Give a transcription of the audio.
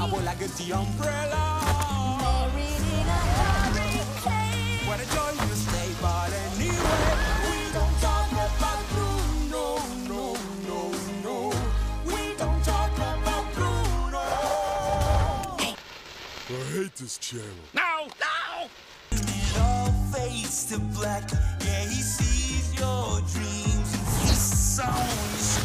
I will like get the umbrella. Married in a hurricane. What a joy to stay, but anyway, we don't talk about Bruno, no, no, no. We don't talk about Bruno. I hate this channel. No, no. It all fades to black. Yeah, he sees your dreams and his songs.